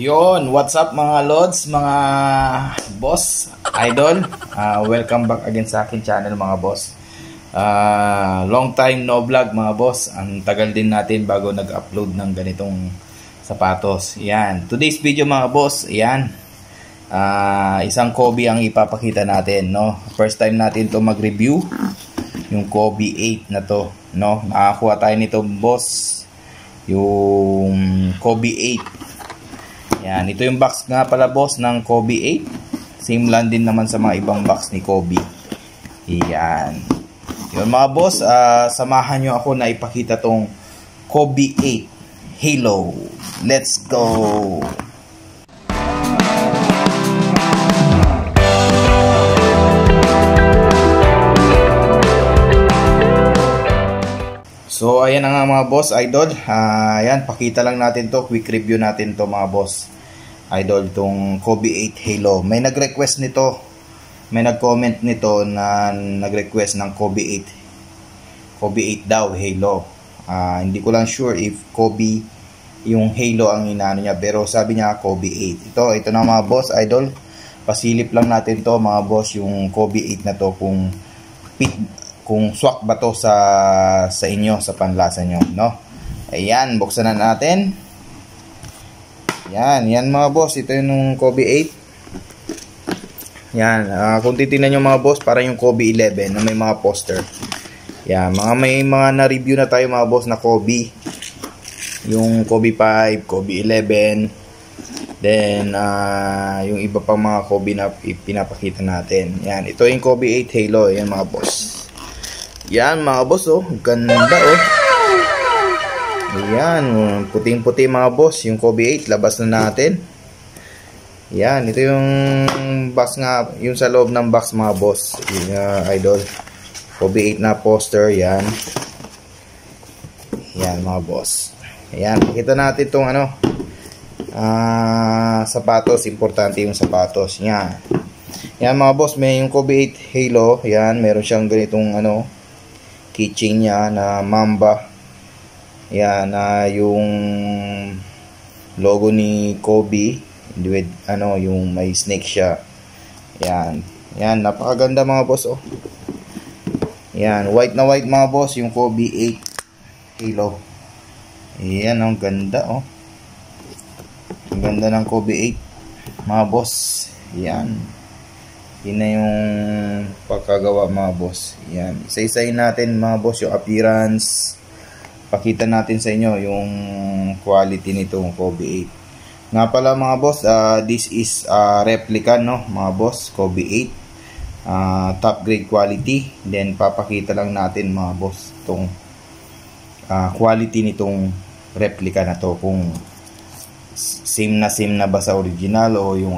Yon, what's up mga lods, mga boss, idol. Welcome back again sa akin channel mga boss. Long time no vlog mga boss. Ang tagal din natin bago nag-upload ng ganitong sapatos. Yan, today's video mga boss, yan. Isang Kobe ang ipapakita natin, no. First time natin to mag-review yung Kobe 8 na to, no. Nakakuha tayo nito boss, yung Kobe 8. Yan, ito yung box nga pala boss ng Kobe 8. Same lang din naman sa mga ibang box ni Kobe. Yan. Yun mga boss, samahan nyo ako na ipakita tong Kobe 8 Halo. Let's go! So ayan na nga mga boss, idol. Ayan, pakita lang natin to, quick review natin to mga boss. Idol, tong Kobe 8 Halo. May nag-request nito. May nag-comment nito na nag-request ng Kobe 8. Kobe 8 daw, Halo. Hindi ko lang sure if Kobe yung Halo ang inaano niya, pero sabi niya Kobe 8. Ito na mga boss, idol. Pasilip lang natin to mga boss, yung Kobe 8 na to, kung swak ba to sa inyo, sa panlasa nyo, no? Ayan, buksan na natin. Yan mga boss, ito yung Kobe 8. Yan, kung titignan nyo mga boss, para yung Kobe 11 na may mga poster. Yan, may mga na-review na tayo mga boss na Kobe. Yung Kobe 5, Kobe 11, then yung iba pang mga Kobe na pinapakita natin. Yan, ito yung Kobe 8 Halo, yan mga boss. Yan mga boss, oh, ganda oh. Ayan, puting-puti mga boss, yung Kobe 8, labas na natin. Yan, ito yung box nga, yung sa loob ng box mga boss, yung idol. Kobe 8 na poster, yan. Yan mga boss. Ayan, pakita natin itong sapatos, importante yung sapatos. Yan. Yan mga boss, may yung Kobe 8 Halo, yan, meron siyang ganitong keychain niya na Mamba. Yan, yung logo ni Kobe with yung may snake siya. Yan. Yan, napakaganda mga boss, oh. Yan, white na white mga boss, yung Kobe 8 Halo. Yan, ang ganda, oh. Ang ganda ng Kobe 8 mga boss. Yan. Yun na yung pagkagawa mga boss. Yan. Isa-isayin natin mga boss yung appearance. Pakita natin sa inyo yung quality nitong Kobe 8. Nga pala mga boss, this is replica, no mga boss, Kobe 8. Top grade quality. Then papakita lang natin mga boss itong quality nitong replica na to. Kung same na ba sa original o yung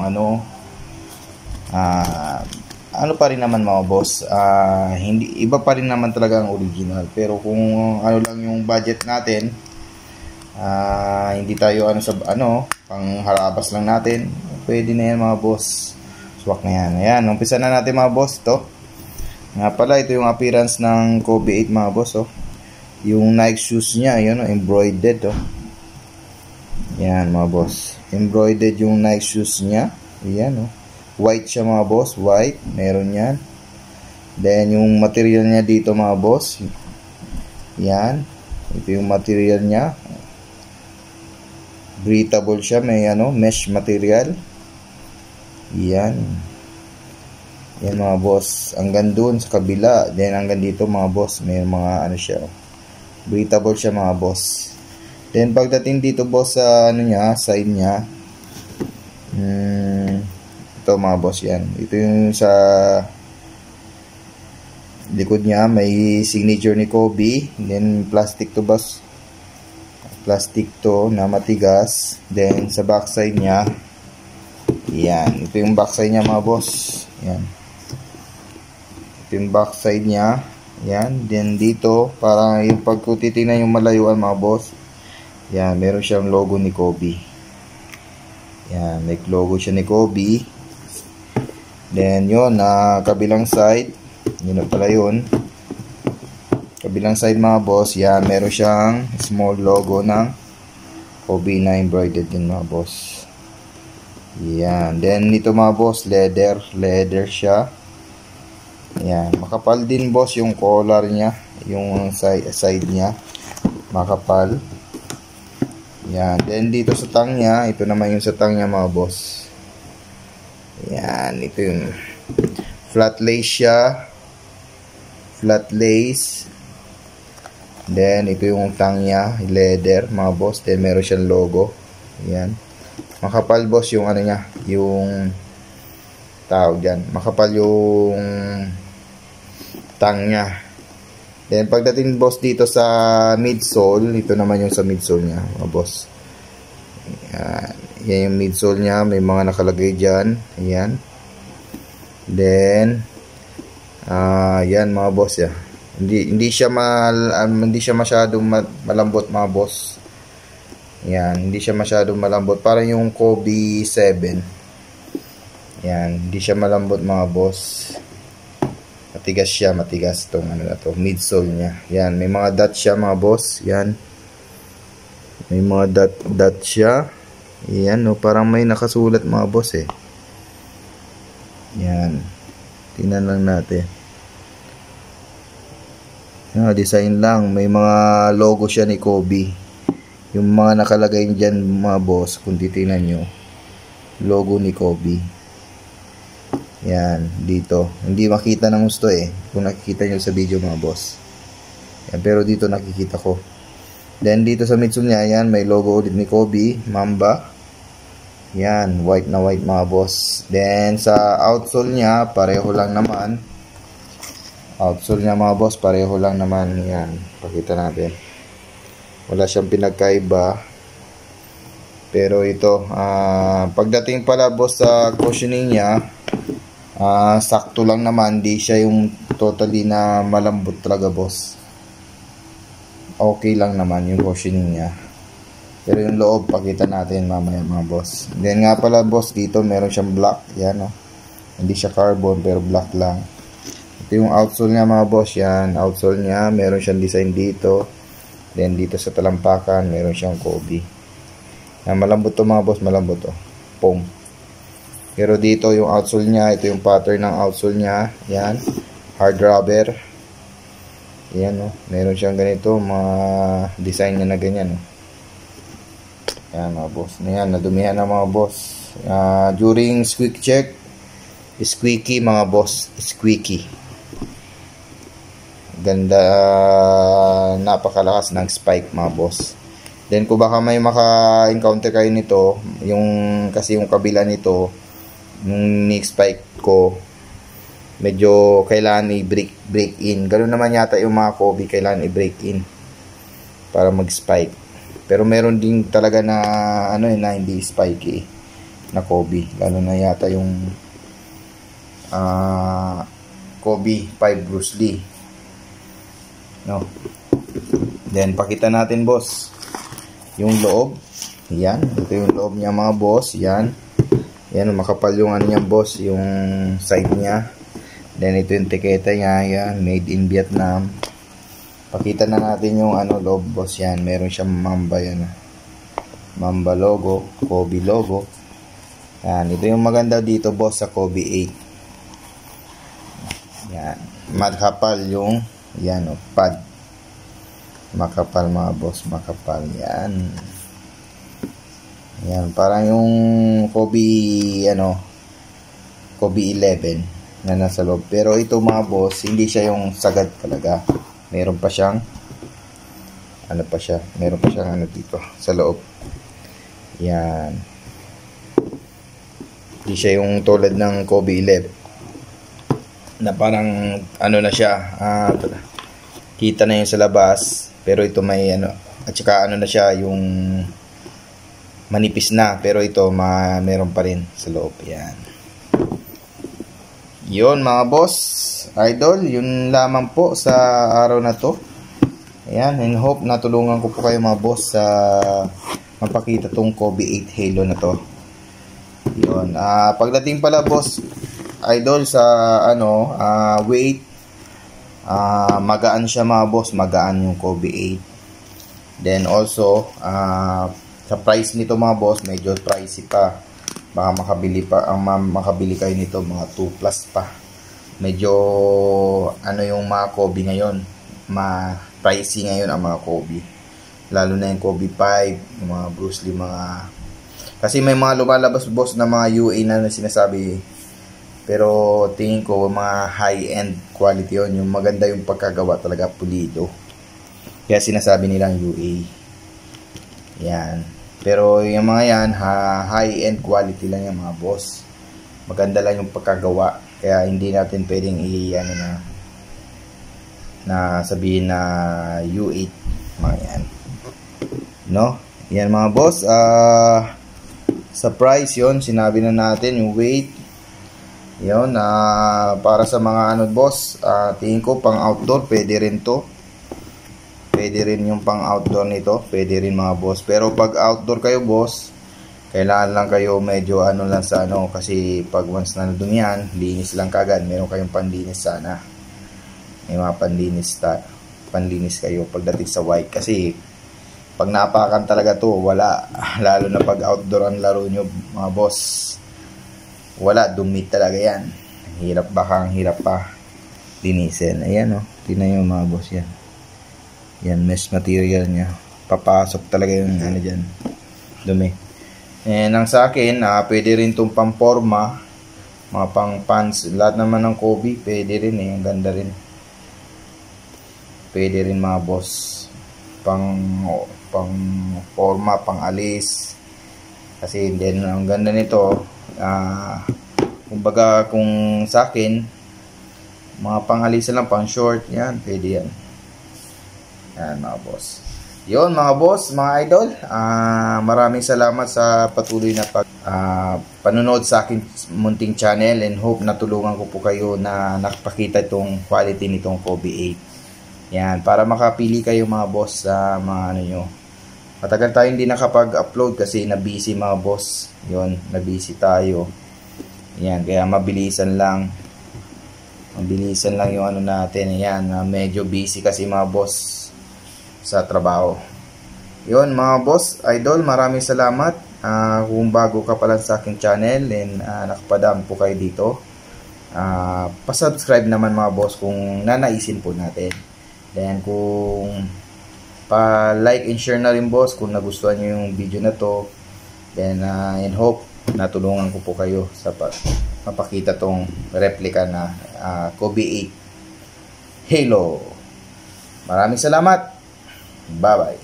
pa rin naman mga boss, hindi, iba pa rin naman talaga ang original. Pero kung lang yung budget natin, hindi tayo pang harabas lang natin, pwede na yan mga boss. Swak na yan. Ayan, umpisa na natin mga boss to. Nga pala, ito yung appearance ng Kobe 8 mga boss, oh. Yung Nike shoes niya, yun, embroidered, oh. Yan mga boss, embroidered yung Nike shoes niya. Ayan, oh. White siya mga boss, white, meron yan. Then yung material niya dito mga boss, yan, ito yung material niya, breathable siya, may mesh material. Yan mga boss, hanggang dun sa kabila, then hanggang dito mga boss, may mga siya, breathable siya mga boss. Then pagdating dito boss sa side niya, ito mga boss, yan. Ito yung sa likod niya, may signature ni Kobe. Then plastic to boss. Plastic to na matigas. Then sa backside niya, yan. Ito yung backside niya mga boss. Yan. Ito yung backside niya. Yan. Then dito, para yung pagkutitingnan yung malayuan mga boss, yan, meron siyang logo ni Kobe. Yan, may logo siya ni Kobe. Then yun, kabilang side, yun na pala yun. Kabilang side mga boss, yan, meron siyang small logo ng Kobe na embroidered din mga boss. Yan. Then ito mga boss, leather siya. Yan. Makapal din boss yung collar niya, yung side niya. Makapal. Yan. Then dito sa tang niya, ito naman yung sa tang niya mga boss. Yan. Ito yung flat lace siya. Flat lace. Then ito yung tang niya, leather mga boss. Then meron siyang logo. Yan. Makapal boss yung ano niya, yung tawag dyan. Makapal yung tang niya. Then pagdating boss dito sa midsole, ito naman yung sa midsole niya mga boss. Yan yung midsole niya, may mga nakalagay dyan. Ayan. Then yan mga boss ya. Hindi siya masyadong malambot mga boss. Yan, hindi siya masyadong malambot. Parang yung Kobe 7. Yan, hindi siya malambot mga boss. Matigas siya, matigas tong ano na to, midsole niya. Yan, may mga dot siya mga boss. Yan. May mga dot siya. Yan, no, parang may nakasulat mga boss eh. Yan. Tingnan lang natin. Yan, design lang. May mga logo siya ni Kobe. Yung mga nakalagay dyan mga boss, kung titingnan nyo, logo ni Kobe. Yan, dito. Hindi makita ng gusto eh, kung nakikita nyo sa video mga boss. Yan, pero dito nakikita ko. Then dito sa midsole niya, yan, may logo ulit ni Kobe, Mamba. Yan, white na white mga boss. Then sa outsole niya, pareho lang naman. Outsole niya mga boss, pareho lang naman. Yan, pakita natin. Wala siyang pinagkaiba. Pero ito, pagdating pala boss sa cushioning niya, sakto lang naman. Di siya yung totally na malambot talaga boss. Okay lang naman yung cushioning niya. Pero yung loob, pakita natin mamaya mga boss. Then nga pala boss, dito meron siyang black. Yan o. Hindi siya carbon pero black lang. Ito yung outsole niya mga boss. Yan, outsole niya. Meron siyang design dito. Then dito sa talampakan, meron siyang Kobe. Malambot to mga boss, malambot to. Pong. Pero dito yung outsole niya, ito yung pattern ng outsole niya. Yan. Hard rubber. Yan o. Meron siyang ganito, mga design niya na ganyan o. Yan mga boss. Yan, nadumihan na mga boss. During squeak check, squeaky mga boss. Squeaky. Ganda, napakalakas ng spike mga boss. Then kung baka may maka-encounter kayo nito, kasi yung kabila nito, nung ni-spike ko, medyo kailangan i-break in. Ganoon naman yata yung mga Kobe, kailangan i-break in para mag-spike. Pero meron din talaga na na hindi spiky na Kobe. Lalo na yata yung Kobe 5 Bruce Lee. No. Then pakita natin boss yung loob. Yan, ito yung loob niya mga boss. Yan. Yan, makapal yung ano niya boss, yung side niya. Then ito yung tiketa niya. Yan, made in Vietnam. Pakita na natin yung loob boss. Yan, meron siyang Mamba. Yan, Mamba logo, Kobe logo. Yan, ito yung maganda dito boss sa Kobe 8. Yan, makapal yung pad. Makapal mga boss, makapal. Yan. Yan, parang yung Kobe Kobe 11 na nasa loob. Pero ito mga boss, hindi siya yung sagad talaga. Meron pa siyang meron pa siyang dito sa loob. Yan. Hindi siya yung tulad ng Kobe 11 na parang na siya, kita na yun sa labas, pero ito may at saka na siya yung manipis na, pero ito meron pa rin sa loob. Yan. Yun mga boss, idol, yun lamang po sa araw na to. Ayan, and hope natulungan ko po kayo mga boss sa mapakita tong Kobe 8 Halo na to. Yun, pagdating pala boss idol sa weight, magaan siya mga boss, magaan yung Kobe 8. Then also sa price nito mga boss, medyo pricey pa. baka makabili kayo nito mga 2 plus pa. Medyo ano yung mga Kobe ngayon, pricey ngayon ang mga Kobe, lalo na yung Kobe 5, yung mga Bruce Lee, kasi may mga lumalabas boss na mga UA na sinasabi, pero tingin ko mga high-end quality yon, yung maganda yung pagkagawa talaga, pulido, kaya sinasabi nilang UA yan. Pero yung mga yan, high-end quality lang yung mga boss, maganda lang yung pagkagawa, kaya hindi natin pwedeng na sabihin na U8 mga yan, no? Yan mga boss, sa price yon sinabi na natin yung weight yon. Para sa mga ano boss, tingin ko pang outdoor pwede rin to, pwede rin yung pang outdoor nito, pwede rin mga boss. Pero pag outdoor kayo boss, kailangan lang kayo medyo ano lang sa ano, kasi pag once na dumihan, linis lang kagad, meron kayong panlinis sana, may mga panlinis kayo pagdating sa white, kasi pag napakan talaga to, wala. Lalo na pag outdoor ang laro nyo mga boss, wala, dumi talaga yan. Hirap, baka ang hirap pa linisin. Ayan o, tingnan nyo mga boss, yan. Yan, mesh material nya. Papasok talaga yung ano dyan, dumi. And ang sa akin, pwede rin itong pamporma, mga pang pants, lahat naman ng Kobe, pwede rin eh, ang ganda rin. Pwede rin mga boss, pang forma, pang alis, kasi then ang ganda nito, kumbaga kung sa akin, mga pang alis lang, pang short, yan, pwede yan. Yan mga boss. Yon mga boss, mga idol, maraming salamat sa patuloy na panonood sa akin munting channel, and hope natulungan ko po kayo na nakapakita itong quality nitong Kobe 8. Yan, para makapili kayo mga boss sa mga ano nyo. Matagal tayo hindi nakapag-upload kasi na-busy mga boss. Yon, na-busy tayo. Yan, kaya mabilisan lang yung ano natin. Yan, medyo busy kasi mga boss sa trabaho. Yon mga boss, idol, maraming salamat. Kung bago ka pa lang sa aking channel and nakapadaan po kayo dito, pasubscribe naman mga boss kung nanaisin po natin. Then kung pa-like and share na rin boss kung nagustuhan nyo yung video na to. Then in hope natulungan ko po kayo sa mapakita tong replica na Kobe 8 Halo. Maraming salamat. Bye-bye.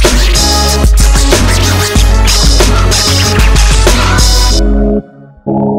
Oh.